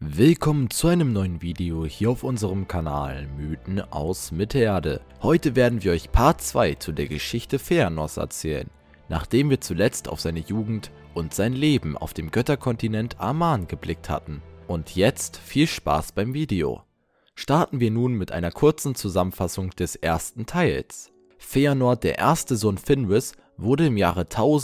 Willkommen zu einem neuen Video hier auf unserem Kanal Mythen aus Mittelerde. Heute werden wir euch Part 2 zu der Geschichte Feanors erzählen, nachdem wir zuletzt auf seine Jugend und sein Leben auf dem Götterkontinent Aman geblickt hatten. Und jetzt viel Spaß beim Video. Starten wir nun mit einer kurzen Zusammenfassung des ersten Teils. Feanor, der erste Sohn Finwës, wurde im Jahre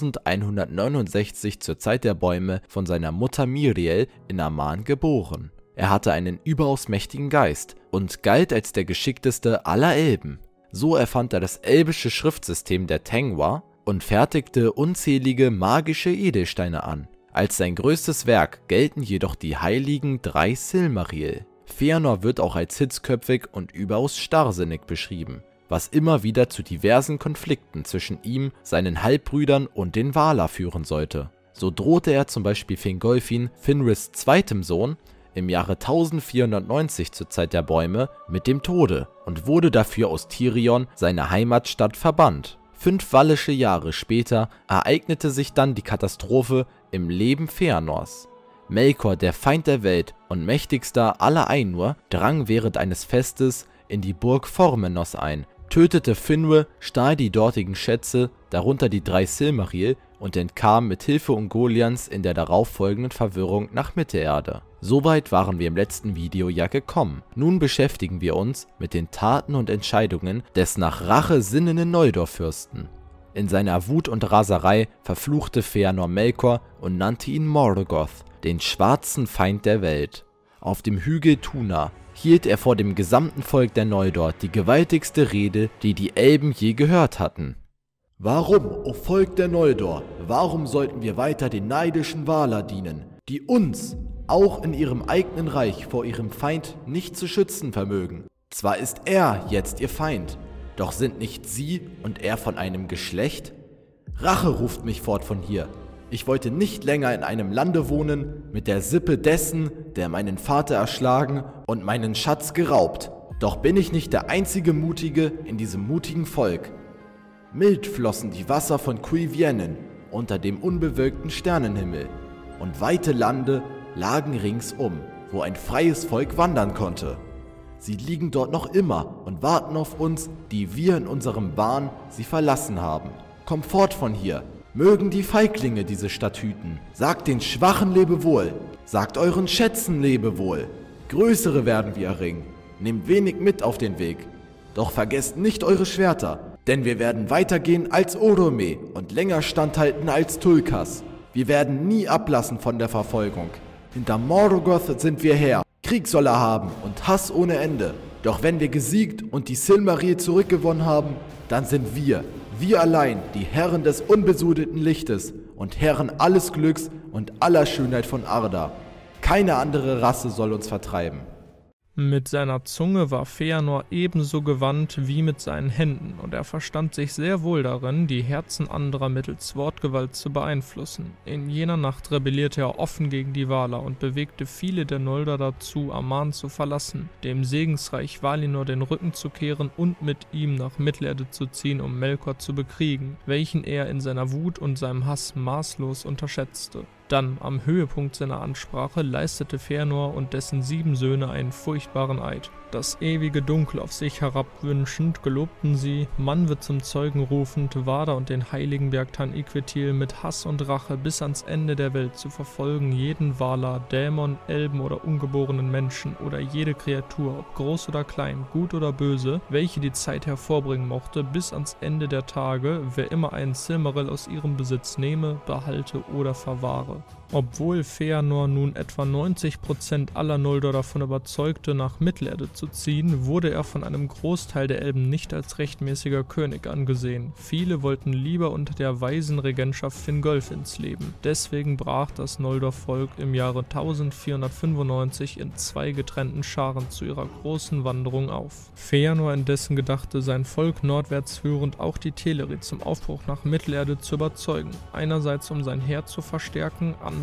1169 zur Zeit der Bäume von seiner Mutter Miriel in Aman geboren. Er hatte einen überaus mächtigen Geist und galt als der geschickteste aller Elben. So erfand er das elbische Schriftsystem der Tengwa und fertigte unzählige magische Edelsteine an. Als sein größtes Werk gelten jedoch die heiligen 3 Silmaril. Feanor wird auch als hitzköpfig und überaus starrsinnig beschrieben, was immer wieder zu diversen Konflikten zwischen ihm, seinen Halbbrüdern und den Valar führen sollte. So drohte er zum Beispiel Fingolfin, Finriths zweitem Sohn, im Jahre 1490 zur Zeit der Bäume mit dem Tode und wurde dafür aus Tirion, seiner Heimatstadt, verbannt. 5 vallische Jahre später ereignete sich dann die Katastrophe im Leben Feanors. Melkor, der Feind der Welt und mächtigster aller Ainur, drang während eines Festes in die Burg Formenos ein, tötete Finwë, stahl die dortigen Schätze, darunter die 3 Silmaril, und entkam mit Hilfe Ungoliants in der darauffolgenden Verwirrung nach Mittelerde. Soweit waren wir im letzten Video ja gekommen. Nun beschäftigen wir uns mit den Taten und Entscheidungen des nach Rache sinnenden Noldor-Fürsten. In seiner Wut und Raserei verfluchte Feanor Melkor und nannte ihn Morgoth, den schwarzen Feind der Welt. Auf dem Hügel Tuna hielt er vor dem gesamten Volk der Noldor die gewaltigste Rede, die die Elben je gehört hatten. Warum, o Volk der Noldor, warum sollten wir weiter den neidischen Valar dienen, die uns, auch in ihrem eigenen Reich, vor ihrem Feind nicht zu schützen vermögen? Zwar ist er jetzt ihr Feind, doch sind nicht sie und er von einem Geschlecht? Rache ruft mich fort von hier. Ich wollte nicht länger in einem Lande wohnen, mit der Sippe dessen, der meinen Vater erschlagen und meinen Schatz geraubt. Doch bin ich nicht der einzige Mutige in diesem mutigen Volk. Mild flossen die Wasser von Cuiviénen unter dem unbewölkten Sternenhimmel, und weite Lande lagen ringsum, wo ein freies Volk wandern konnte. Sie liegen dort noch immer und warten auf uns, die wir in unserem Wahn sie verlassen haben. Kommt fort von hier! Mögen die Feiglinge diese Stadt hüten. Sagt den Schwachen Lebewohl. Sagt euren Schätzen Lebewohl. Größere werden wir erringen. Nehmt wenig mit auf den Weg. Doch vergesst nicht eure Schwerter, denn wir werden weitergehen als Orome und länger standhalten als Tulkas. Wir werden nie ablassen von der Verfolgung. Hinter Morgoth sind wir her. Krieg soll er haben und Hass ohne Ende. Doch wenn wir gesiegt und die Silmaril zurückgewonnen haben, dann sind wir allein, die Herren des unbesudelten Lichtes und Herren alles Glücks und aller Schönheit von Arda. Keine andere Rasse soll uns vertreiben. Mit seiner Zunge war Feanor ebenso gewandt wie mit seinen Händen, und er verstand sich sehr wohl darin, die Herzen anderer mittels Wortgewalt zu beeinflussen. In jener Nacht rebellierte er offen gegen die Valar und bewegte viele der Noldor dazu, Aman zu verlassen, dem Segensreich Valinor den Rücken zu kehren und mit ihm nach Mittelerde zu ziehen, um Melkor zu bekriegen, welchen er in seiner Wut und seinem Hass maßlos unterschätzte. Dann, am Höhepunkt seiner Ansprache, leistete Feanor und dessen 7 Söhne einen furchtbaren Eid. Das ewige Dunkel auf sich herabwünschend, gelobten sie, Manwë zum Zeugen rufend, Vardar und den heiligen Berg Tan-Iquetil mit Hass und Rache bis ans Ende der Welt zu verfolgen, jeden Valar, Dämon, Elben oder ungeborenen Menschen oder jede Kreatur, ob groß oder klein, gut oder böse, welche die Zeit hervorbringen mochte, bis ans Ende der Tage, wer immer einen Silmaril aus ihrem Besitz nehme, behalte oder verwahre. Obwohl Feanor nun etwa 90% aller Noldor davon überzeugte, nach Mittelerde zu ziehen, wurde er von einem Großteil der Elben nicht als rechtmäßiger König angesehen. Viele wollten lieber unter der weisen Regentschaft Fingolfins leben. Deswegen brach das Noldor-Volk im Jahre 1495 in 2 getrennten Scharen zu ihrer großen Wanderung auf. Feanor indessen gedachte, sein Volk nordwärts führend auch die Teleri zum Aufbruch nach Mittelerde zu überzeugen. Einerseits um sein Heer zu verstärken, andererseits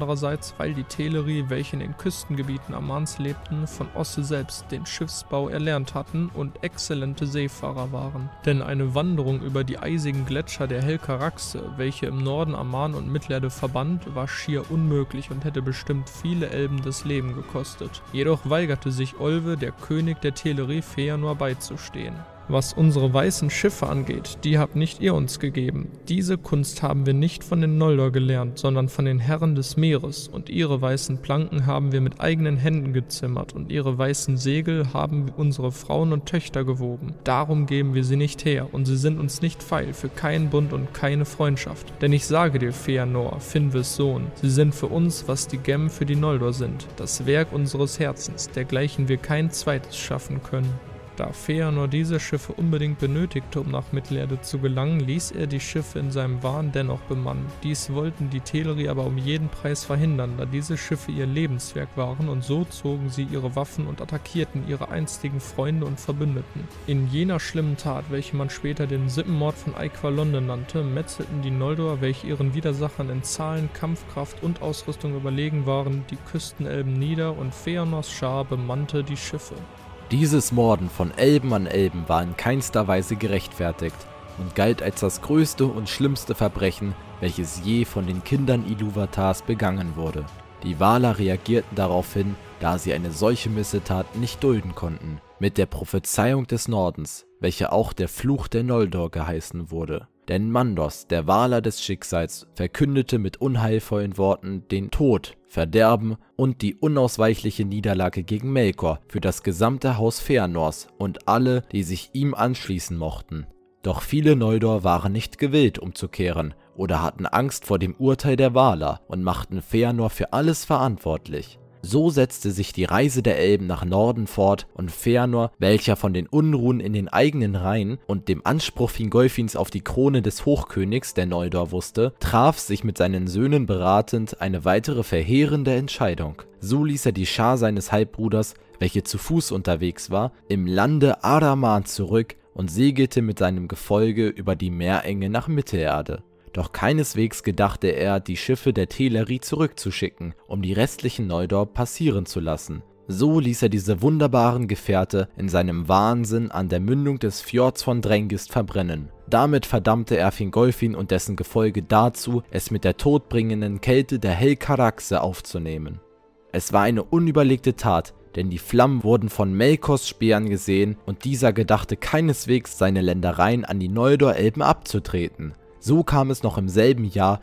andererseits, weil die Teleri, welche in den Küstengebieten Amans lebten, von Osse selbst den Schiffsbau erlernt hatten und exzellente Seefahrer waren. Denn eine Wanderung über die eisigen Gletscher der Helcaraxe, welche im Norden Aman und Mittelerde verband, war schier unmöglich und hätte bestimmt viele Elben das Leben gekostet. Jedoch weigerte sich Olwe, der König der Teleri, Feanor beizustehen. Was unsere weißen Schiffe angeht, die habt nicht ihr uns gegeben. Diese Kunst haben wir nicht von den Noldor gelernt, sondern von den Herren des Meeres, und ihre weißen Planken haben wir mit eigenen Händen gezimmert, und ihre weißen Segel haben unsere Frauen und Töchter gewoben. Darum geben wir sie nicht her, und sie sind uns nicht feil für keinen Bund und keine Freundschaft. Denn ich sage dir, Feanor, Finwës Sohn, sie sind für uns, was die Gem für die Noldor sind, das Werk unseres Herzens, dergleichen wir kein zweites schaffen können. Da Feanor diese Schiffe unbedingt benötigte, um nach Mittelerde zu gelangen, ließ er die Schiffe in seinem Wahn dennoch bemannen. Dies wollten die Teleri aber um jeden Preis verhindern, da diese Schiffe ihr Lebenswerk waren, und so zogen sie ihre Waffen und attackierten ihre einstigen Freunde und Verbündeten. In jener schlimmen Tat, welche man später den Sippenmord von Aqualonde nannte, metzelten die Noldor, welche ihren Widersachern in Zahlen, Kampfkraft und Ausrüstung überlegen waren, die Küstenelben nieder, und Feanors Schar bemannte die Schiffe. Dieses Morden von Elben an Elben war in keinster Weise gerechtfertigt und galt als das größte und schlimmste Verbrechen, welches je von den Kindern Ilúvatars begangen wurde. Die Valar reagierten daraufhin, da sie eine solche Missetat nicht dulden konnten, mit der Prophezeiung des Nordens, welche auch der Fluch der Noldor geheißen wurde. Denn Mandos, der Valar des Schicksals, verkündete mit unheilvollen Worten den Tod, Verderben und die unausweichliche Niederlage gegen Melkor für das gesamte Haus Feanors und alle, die sich ihm anschließen mochten. Doch viele Noldor waren nicht gewillt umzukehren oder hatten Angst vor dem Urteil der Valar und machten Feanor für alles verantwortlich. So setzte sich die Reise der Elben nach Norden fort, und Feanor, welcher von den Unruhen in den eigenen Reihen und dem Anspruch Fingolfins auf die Krone des Hochkönigs der Noldor wusste, traf sich mit seinen Söhnen beratend eine weitere verheerende Entscheidung. So ließ er die Schar seines Halbbruders, welche zu Fuß unterwegs war, im Lande Araman zurück und segelte mit seinem Gefolge über die Meerenge nach Mittelerde. Doch keineswegs gedachte er, die Schiffe der Teleri zurückzuschicken, um die restlichen Noldor passieren zu lassen. So ließ er diese wunderbaren Gefährte in seinem Wahnsinn an der Mündung des Fjords von Drengist verbrennen. Damit verdammte er Fingolfin und dessen Gefolge dazu, es mit der todbringenden Kälte der Helcaraxe aufzunehmen. Es war eine unüberlegte Tat, denn die Flammen wurden von Melkors Speeren gesehen, und dieser gedachte keineswegs, seine Ländereien an die Noldor-Elben abzutreten. So kam es noch im selben Jahr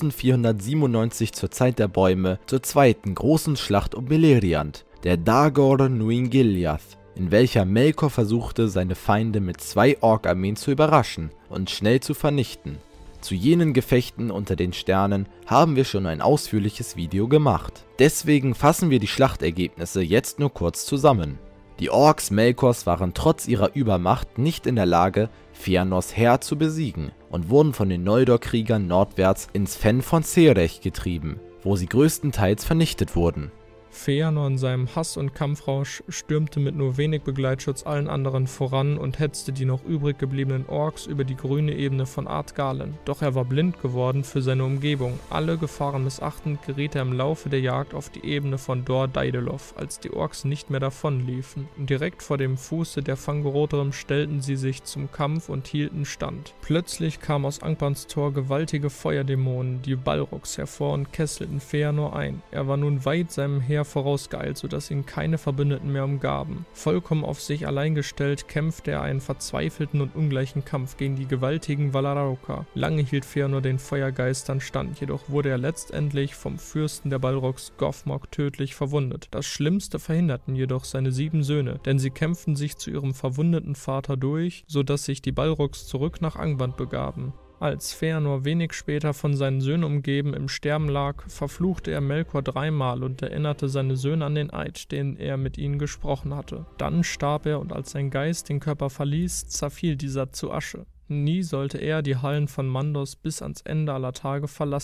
1497 zur Zeit der Bäume zur zweiten großen Schlacht um Beleriand, der Dagor Nuingiliath, in welcher Melkor versuchte, seine Feinde mit 2 Ork-Armeen zu überraschen und schnell zu vernichten. Zu jenen Gefechten unter den Sternen haben wir schon ein ausführliches Video gemacht. Deswegen fassen wir die Schlachtergebnisse jetzt nur kurz zusammen. Die Orks Melkors waren trotz ihrer Übermacht nicht in der Lage, Feanors Heer zu besiegen und wurden von den Noldor-Kriegern nordwärts ins Fen von Cerech getrieben, wo sie größtenteils vernichtet wurden. Feanor in seinem Hass und Kampfrausch stürmte mit nur wenig Begleitschutz allen anderen voran und hetzte die noch übrig gebliebenen Orks über die grüne Ebene von Ardgalen. Doch er war blind geworden für seine Umgebung. Alle Gefahren missachtend geriet er im Laufe der Jagd auf die Ebene von Dor Daidalos, als die Orks nicht mehr davonliefen. Und direkt vor dem Fuße der Fangorothrim stellten sie sich zum Kampf und hielten stand. Plötzlich kamen aus Angbans Tor gewaltige Feuerdämonen, die Balrogs, hervor und kesselten Feanor ein. Er war nun weit seinem Heer vorausgeeilt, sodass ihn keine Verbündeten mehr umgaben. Vollkommen auf sich allein gestellt, kämpfte er einen verzweifelten und ungleichen Kampf gegen die gewaltigen Valarauker. Lange hielt Feanor den Feuergeistern stand, jedoch wurde er letztendlich vom Fürsten der Balrogs Gothmog tödlich verwundet. Das Schlimmste verhinderten jedoch seine 7 Söhne, denn sie kämpften sich zu ihrem verwundeten Vater durch, sodass sich die Balrogs zurück nach Angband begaben. Als Feanor wenig später von seinen Söhnen umgeben im Sterben lag, verfluchte er Melkor 3-mal und erinnerte seine Söhne an den Eid, den er mit ihnen gesprochen hatte. Dann starb er, und als sein Geist den Körper verließ, zerfiel dieser zu Asche. Nie sollte er die Hallen von Mandos bis ans Ende aller Tage verlassen.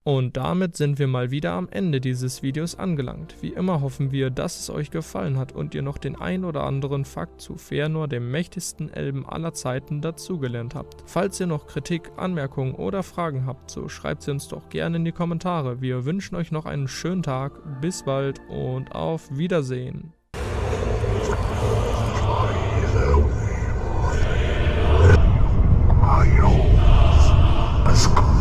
Und damit sind wir mal wieder am Ende dieses Videos angelangt. Wie immer hoffen wir, dass es euch gefallen hat und ihr noch den ein oder anderen Fakt zu Fëanor, dem mächtigsten Elben aller Zeiten, dazugelernt habt. Falls ihr noch Kritik, Anmerkungen oder Fragen habt, so schreibt sie uns doch gerne in die Kommentare. Wir wünschen euch noch einen schönen Tag, bis bald und auf Wiedersehen. As